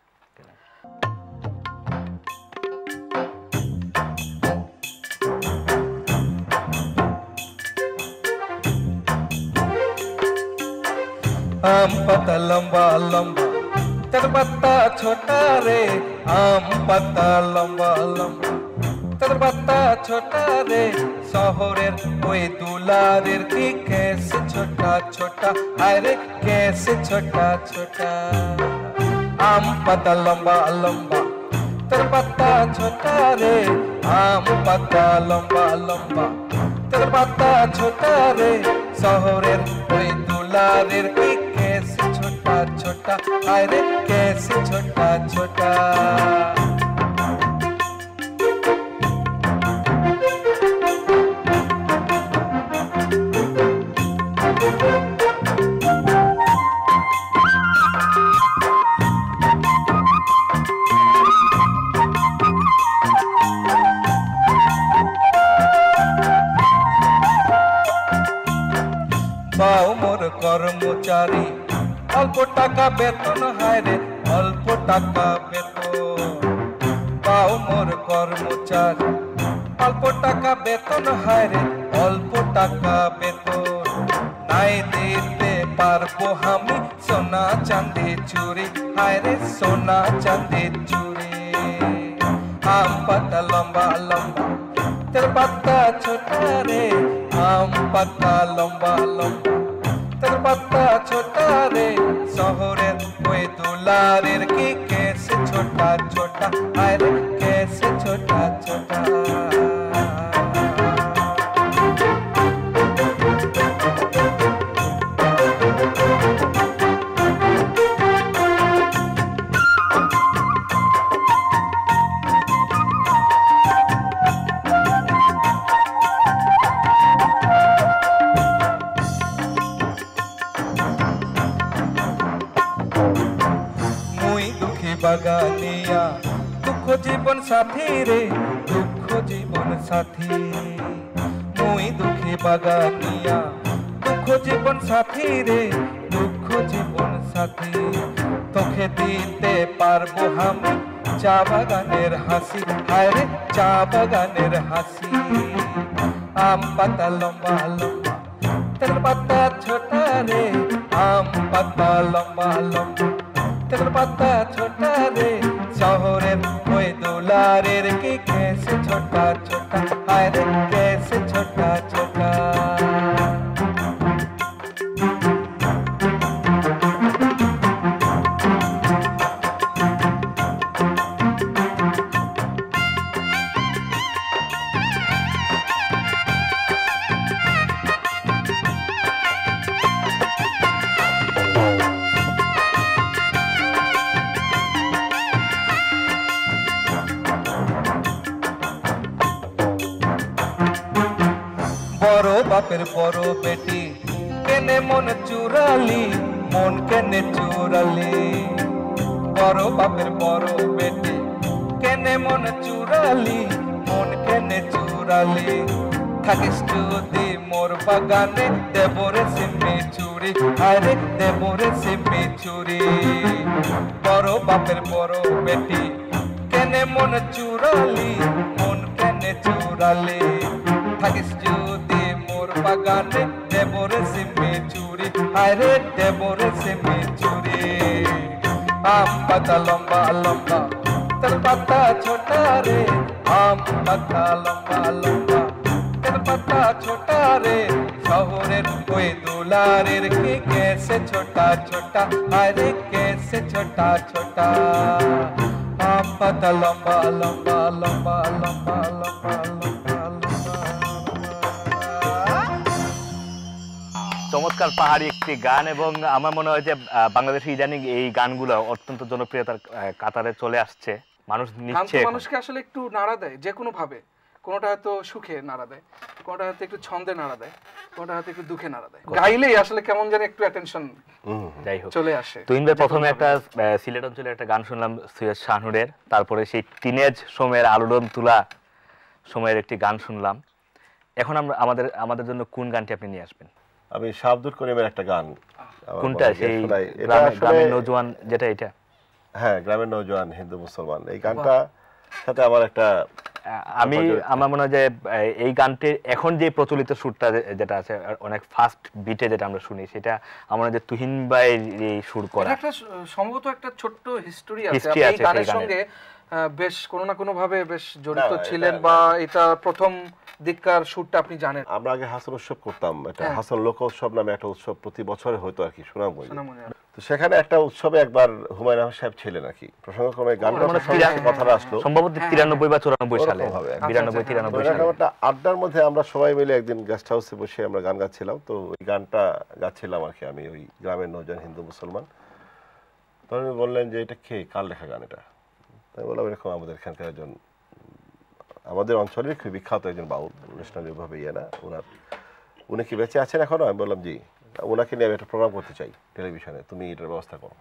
आम पत्ता लंबा लंबा तर पत्ता छोटा रे, आम पत्ता लंबा लंबा তোর বাতা ছোটা রে শহরের ওই দুলারের কি কেসে ছোটা ছোটা আরে কেসে ছোটা ছোটা আম পাতা লম্বা লম্বা তোর পাতা ছোটা রে আম পাতা লম্বা লম্বা তোর পাতা ছোটা রে শহরের ওই দুলারের কি কেসে ছোটা ছোটা আরে কেসে ছোটা ছোটা বাউ মোর কর্মচারী অল্প টাকা বেতন হায় রে অল্প টাকা বেতন বাউ মোর কর্মচারী অল্প টাকা বেতন হায় রে অল্প টাকা বেতন নাই দিতে পারবো আমি সোনা চাঁদি চুরি হায় রে সোনা চাঁদি চুরি আম পাতা লম্বা লম্বা তোর পাতা ছোটা রে আম পাতা লম্বা লম্বা তোর পাতা ছোটা রে শহরের ওই দুলারের কি কেসে ছোটা ছোটা আরে কেসে ছোটা ছোটা বাগানিয়া দুঃখ জীবন সাথী রে দুঃখ জীবন সাথী মুই দুঃখী বাগানিয়া দুঃখ জীবন সাথী রে দুঃখ জীবন সাথী তোকে দিতে পারবো আমি চা বাগানের হাসি হায় রে চা বাগানের হাসি আম পাতা লম্বা লম্বা তোর পাতা ছোটা রে আম পাতা লম্বা লম্বা তোর পাতা ছোটা রে শহরের ওই দুলারের কি কেসে ছোটা ছোটা হায় রে কেসে ছোটা ছোটা বড় বাপের বড় বেটি কেনে মন চুরালি মন কেনে চুরালি বড় বাপের বড় বেটি কেনে মন চুরালি মন কেনে চুরালি থাকিস যদি মোর বাগানে দেবরে সিমি চুরি আরে দেবরে সিমি চুরি বড় বাপের বড় বেটি কেনে মন চুরালি মন কেনে চুরালি থাকিস যদি মোর বাগানে দেবরে সিমি চুরি আরে দেবরে সিমি চুরি আম পাতা লম্বা লম্বা তোর পাতা ছোটা রে আম পাতা লম্বা লম্বা তোর পাতা ছোটা রে শহরের ওই দুলারের কি কেসে ছোটা ছোটা আরে কেসে ছোটা ছোটা আম পাতা লম্বা লম্বা লম্বা লম্বা লম্বা লম্বা চমৎকার পাহাড়ি একটি গান এবং আমার মনে হয় যে বাংলাদেশে ইদানিং এই গানগুলো অত্যন্ত জনপ্রিয়তার কাতারে চলে আসছে। মানুষ নিচ্ছে, মানুষকে আসলে একটু নাড়া দেয় যে কোনো ভাবে, কোনোটা হয়তো সুখে নাড়া দেয়, কোনোটা হয়তো একটু ছন্দে নাড়া দেয়, কোনোটা হয়তো একটু দুঃখে নাড়া দেয়। গাইলেই আসলে কেমন জানি একটু অ্যাটেনশন যাই হোক চলে আসে। তুহিন ভাই, প্রথমে একটা সিলেট অঞ্চলের একটা গান শুনলাম সৈয়দ শাহনুরের, তারপরে সেই টিনেজ সময়ের আলোড়ন তুলা সময়ের একটি গান শুনলাম। এখন আমরা আমাদের আমাদের জন্য কোন গানটি আপনি নিয়ে আসবেন? আমি শাহাবুদ্দুর করিমের একটা গান। কোনটা? সেই গ্রামের নওজোয়ান, যেটা এটা? হ্যাঁ, গ্রামের নওজোয়ান হিন্দু মুসলমান, এই গানটা সাথে আমার একটা আমি আমার মনে হয় যে এই গানটির এখন যে প্রচলিত সুরটা যেটা আছে অনেক ফাস্ট বিটে যেটা আমরা শুনি, সেটা আমার যে তুহিন ভাই এই সুর করা। একটা সম্ভবত একটা ছোট্ট হিস্টোরি আছে এই গানের সঙ্গে। বেশ কোনো না কোনো ভাবে বেশ জড়িত ছিলেন বা এটা প্রথম দিককার শুটটা আপনি জানেন? আমরা আগে হাসান উৎসব করতাম, এটা হাসান লোক উৎসব নামে একটা উৎসব প্রতি বছরে হতো আর কি সুনামগঞ্জে। তো সেখানে একটা উৎসবে একবার হুমায়ুন আহমেদ সাহেব ছিলেন আর কি, প্রসঙ্গক্রমে গানটা কথাটা আসলো সম্ভবত তিরানব্বই বা চুরানব্বই সালে, বিরানব্বই তিরানব্বই সালে একটা আড্ডার মধ্যে আমরা সবাই মিলে একদিন গেস্ট হাউসে বসে আমরা গান গাচ্ছিলাম। তো ওই গানটা গাচ্ছিলাম আর কি আমি, ওই গ্রামের নজন হিন্দু মুসলমান। তখন বললেন যে এটা কে, কার লেখা গান এটা? তাই বললাম এরকম আমাদের এখানকার একজন আমাদের অঞ্চলের খুব বিখ্যাত একজন বাউল, ন্যাশনালিভাবে ইয়ে না, ওনার উনি কি বেঁচে আছেন এখনো? আমি বললাম জি, ওনাকে নিয়ে আমি একটা প্রোগ্রাম করতে চাই টেলিভিশনে, তুমি এটার ব্যবস্থা করো।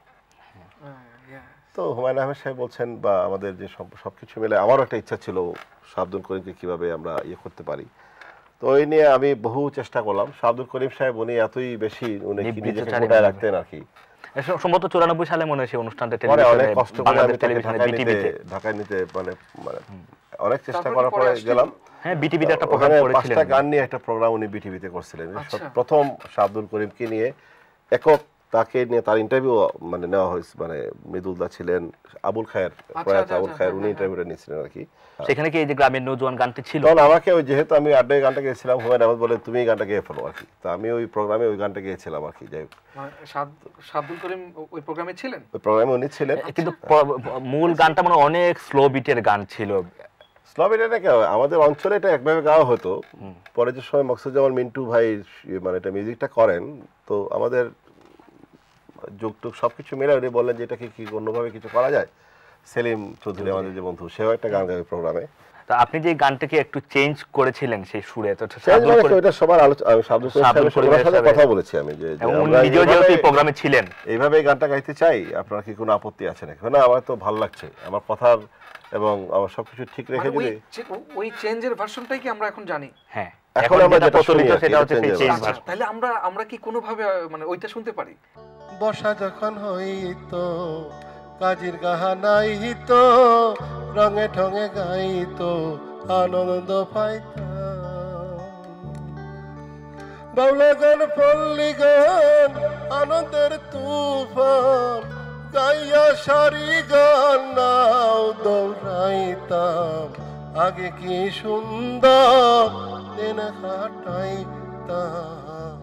তো হুমায়ুন আহমেদ সাহেব বলছেন বা আমাদের যে সব সবকিছু মিলে আমারও একটা ইচ্ছা ছিল শাহ আব্দুল করিমকে কিভাবে আমরা ইয়ে করতে পারি। তো ওই নিয়ে আমি বহু চেষ্টা করলাম। শাহ আব্দুল করিম সাহেব উনি এতই বেশি উনি নিজেকে মোটায় রাখতেন আর কি। সম্ভবত চুরানব্বই সালে মনে হয় সেই অনুষ্ঠানটা অনেক কষ্ট করে আমি ঢাকায় নিতে মানে অনেক চেষ্টা করার পরে গেলাম। হ্যাঁ, বিটিভিতে একটা প্রোগ্রাম করেছিলেন, পাঁচটা গান নিয়ে একটা প্রোগ্রাম উনি বিটিভিতে করছিলেন। প্রথম শাহ আব্দুল করিমকে নিয়ে একক তাকে নিয়ে তার ইন্টারভিউ মানে নেওয়া হয়েছে, মানে মৃদুলদা ছিলেন, আবুল খায়ের, প্রয়াত আবুল খায়ের, উনি ইন্টারভিউটা নিয়েছিলেন আর কি। সেখানে কি এই যে গ্রামের নৌজওয়ান গানটি ছিল? তখন আমাকে ওই যেহেতু আমি আড্ডায় গানটা গেয়েছিলাম, হুমায়ুন আহমেদ বলে তুমি এই গানটা গেয়ে ফেলো আর কি। তো আমি ওই প্রোগ্রামে ওই গানটা গেয়েছিলাম আর কি। যাই হোক, শাহ আব্দুল করিম ওই প্রোগ্রামে ছিলেন, ওই প্রোগ্রামে উনি ছিলেন, কিন্তু মূল গানটা মানে অনেক স্লো বিটের গান ছিল। স্লো বিট এটা আমাদের অঞ্চলে এটা একভাবে গাওয়া হতো। পরে যে সময় মকসুদুজ্জামান মিন্টু ভাই মানে এটা মিউজিকটা করেন, তো আমাদের যুগ টুক সবকিছু মিলে উনি বললেন যে এটাকে কি অন্যভাবে কিছু করা যায়। সেলিম চৌধুরী আমাদের যে বন্ধু, সেও একটা গান গাবে প্রোগ্রামে। তো আপনি যে গানটাকে একটু চেঞ্জ করেছিলেন সেই সুরে, তো এটা সবার আলোচনা, আমি শাহ আব্দুল করিমের সাথে কথা বলেছি আমি যে নিজেও যেহেতু এই প্রোগ্রামে ছিলেন, এইভাবে গানটা গাইতে চাই, আপনার কি কোনো আপত্তি আছে নাকি? না, আমার তো ভালো লাগছে, আমার কথার এবং আমার সবকিছু ঠিক রেখে দিলে ওই চেঞ্জের ভার্সনটাই কি আমরা এখন জানি? হ্যাঁ, এখন আমরা যেটা শুনি সেটা হচ্ছে সেই চেঞ্জ ভার্সন। তাহলে আমরা আমরা কি কোনো ভাবে মানে ওইটা শুনতে পারি? বর্ষা যখন হইতো কাজীর গাহানাইতো, রঙে ঠঙে গাইতো, আনন্দ পাইতাম। বাউলা গান, পল্লী গান, আনন্দের তুফান, গাইয়া সারি গান নাও দৌড়াইতাম। আগে কি সুন্দর দিন কাটাইতাম।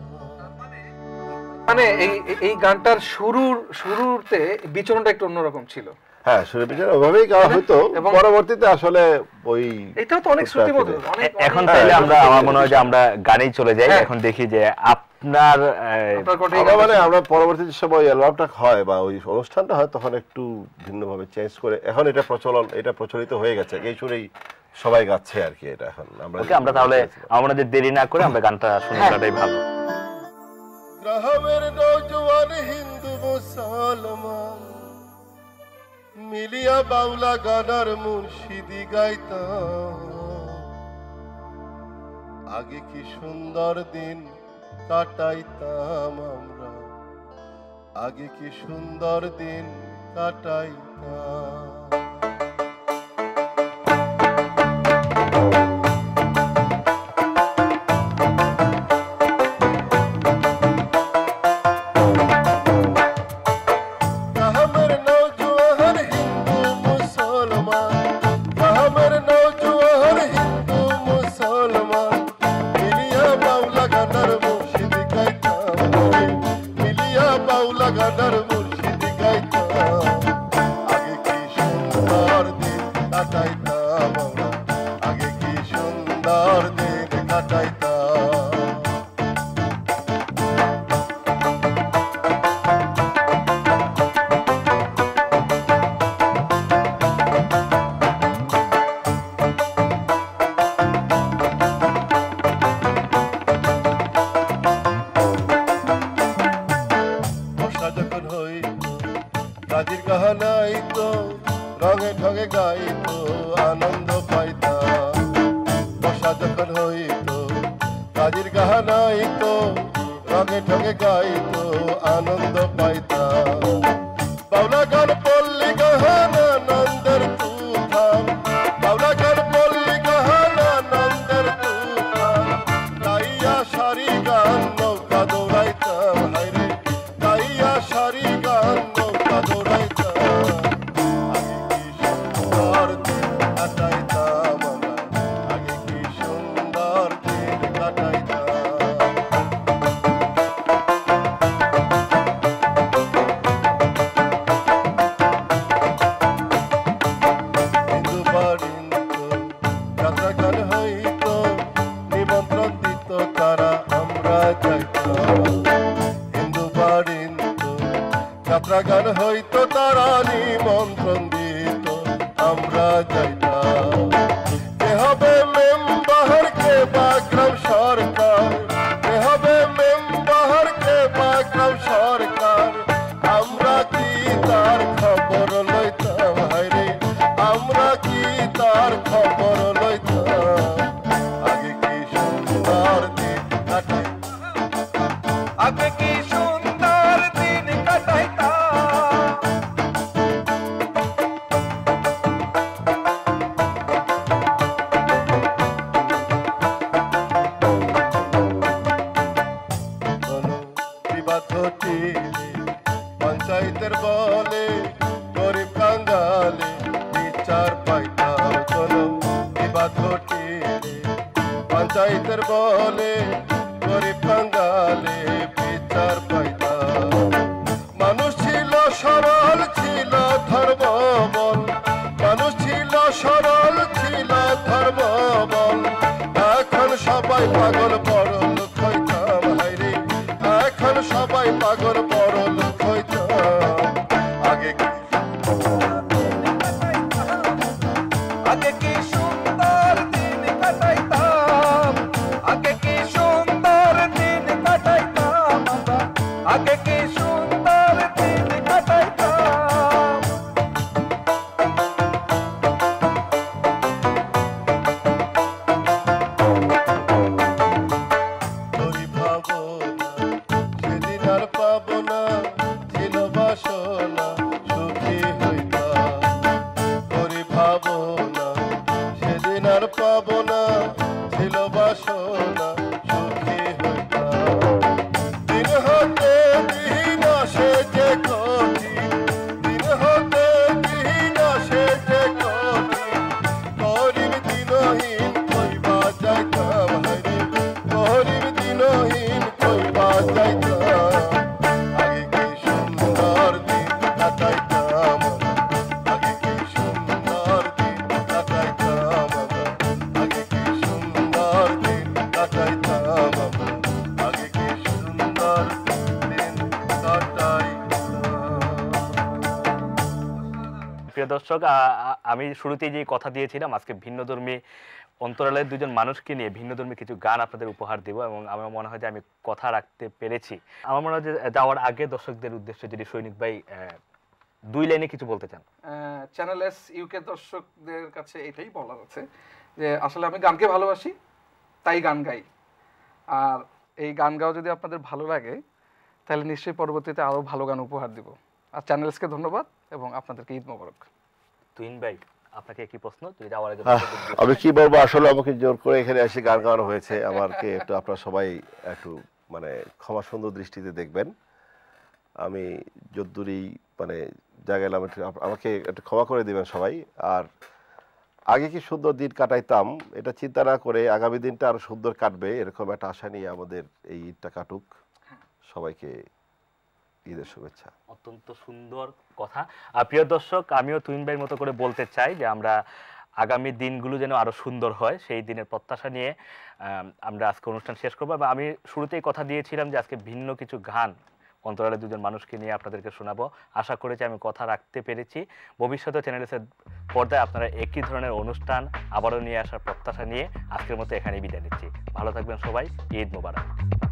মানে এই এই গানটার শুরুর শুরুতে বিচরণটা একটু অন্যরকম ছিল। হ্যাঁ, শুরুর বিচরণ ওইভাবেই গাওয়া হতো, পরবর্তীতে আসলে ওই এটাও তো অনেক শ্রুতিমধুর। এখন তাহলে আমরা আমার মনে হয় যে আমরা গানেই চলে যাই। এখন দেখি যে আপনার মানে আমরা পরবর্তী সময় অ্যালবামটা হয় বা ওই অনুষ্ঠানটা হয় তখন একটু ভিন্নভাবে চেঞ্জ করে এখন এটা প্রচলন, এটা প্রচলিত হয়ে গেছে, এই সুরেই সবাই গাচ্ছে আর কি। এটা এখন আমরা আমরা তাহলে আমাদের দেরি না করে আমরা গানটা শুনে নেওয়াটাই ভালো। গ্রামের নওজোয়ান হিন্দু মুসলমান মিলিয়া বাউলা গানার মুর্শিদি গাইতাম। আগে কি সুন্দর দিন কাটাইতাম আমরা, আগে কি সুন্দর দিন কাটাইতাম। কাজীর গাহানাইতো, রঙে ঢঙে গাইতো, আনন্দ পাইতাম। বর্ষা যখন হইতো কাজীর গাহানাইতো, রঙে ঢঙে গাইতো, আনন্দ পাইতাম। বাউলা গান, পল্লী গান, আনন্দের তুফান, বাউলা গান, পল্লী গান, আনন্দের তুফান, গাইয়া সারি গান নৌকা দৌড়াইতাম। হায়রে গাইয়া সারি গান নৌকা দৌড়াইতাম। আগে কি সুন্দর গান হইতো তারা নিমন্ত্রণ দিত আমরা যাইতাম কে হবে মেম্বার কে বা গ্রাম সরকার কে হবে মেম্বার কে বা গ্রাম সরকার আমরা কি তার খবর লইতাম হায়রে আমরা কি তার খবর লইতাম আগে কি সুন্দর দিন কাটাই আগে কি সুন্দর দিন কাটাইতাম কোনো বিবাদ ঘটিলে পঞ্চায়েতের বলে গরিব কাঙ্গালে বিচার পাইতাম কোনো বিবাদ ঘটিলে পঞ্চায়েতের বলে গরিব কাঙ্গালে বিচার পাইতাম মানুষ ছিল সরল ছিল ধর্ম বল মানুষ ছিল সরল ছিল ধর্ম বল এখন সবাই পাগল বড় লোক হইতাম হায়রে এখন সবাই পাগল বড় লোক হইতাম আগে কি আগে কি সুন্দর দিন কাটাইতাম আগে কি সুন্দর দিন কাটাইতাম আমরা আগে কি সুন্দর দিন কাটাইতাম তোরি ভাবো না সেদিন আর পাবো না ছিল বাসনা সুখী হইতাম তোরি ভাবো না সেদিন আর পাবো না ছিল বাসনা সুখী হইতাম দিন হতে দিন আসে যে কঠিন দিন হতে দিন আসে যে কঠিন গরিব দিনহীন কইবা যাইতাম হায়রে গরিব দিনহীন কইবা যাইতাম আগে কি সুন্দর দিন কাটাইতাম আগে কি সুন্দর দিন কাটাইতাম আগে কি সুন্দর দিন কাটাইতাম আগে কি সুন্দর দিন কাটাইতাম প্রিয় দর্শক, আ- আ- আমি শুরুতেই যে কথা দিয়েছিলাম আজকে ভিন্নধর্মী অন্তরালের দুজন মানুষকে নিয়ে ভিন্নধর্মী কিছু গান আপনাদের উপহার দেব এবং আমার মনে হয় যে আমি কথা রাখতে পেরেছি। আমার মনে হয় যে যাওয়ার আগে দর্শকদের উদ্দেশ্যে যদি সৈনিক ভাই আহ, দুই লাইনে কিছু বলতে চান। চ্যানেল এস ইউকে দর্শকদের কাছে এটাই বলার আছে যে আসলে আমি গানকে ভালোবাসি তাই গান গাই আর এই গান গাও যদি আপনাদের ভালো লাগে তাহলে নিশ্চয়ই পরবর্তীতে আরো ভালো গান উপহার দিব আর চ্যানেলসকে ধন্যবাদ এবং আপনাদেরকে ঈদ মোবারক। তুহিন ভাই আপনাকে কি প্রশ্ন যদি যাওয়ার আগে আহ, আমি কি বলবো আসলে আমাকে জোর করে এখানে এসে গান গাওয়ানো হয়েছে আমাকে একটু আপনারা সবাই একটু মানে ক্ষমা সুন্দর দৃষ্টিতে দেখবেন আমি যদ্দূরই মানে জায়গায় এলাম একটু আপ- আমাকে একটু ক্ষমা করে দিবেন সবাই আর আগে কি সুন্দর দিন কাটাইতাম এটা চিন্তা না করে আগামী দিনটা আরো সুন্দর কাটবে এরকম একটা আশা নিয়ে আমাদের এই ঈদটা কাটুক সবাইকে ঈদের শুভেচ্ছা। অত্যন্ত সুন্দর কথা। আর প্রিয় দর্শক, আমিও তুহিন ভাইয়ের মতো করে বলতে চাই যে আমরা আগামী দিনগুলো যেন আরো সুন্দর হয় সেই দিনের প্রত্যাশা নিয়ে আম, আমরা আজকে অনুষ্ঠান শেষ করবো এবং আমি শুরুতেই কথা দিয়েছিলাম যে আজকে ভিন্ন কিছু গান অন্তরালের দুজন মানুষকে নিয়ে আপনাদেরকে শোনাবো। আশা করেছি আমি কথা রাখতে পেরেছি। ভবিষ্যতে চ্যানেলের পর্দায় আপনারা একই ধরনের অনুষ্ঠান আবারও নিয়ে আসার প্রত্যাশা নিয়ে আজকের মতো এখানেই বিদায় নিচ্ছি। ভালো থাকবেন সবাই। ঈদ মোবারক।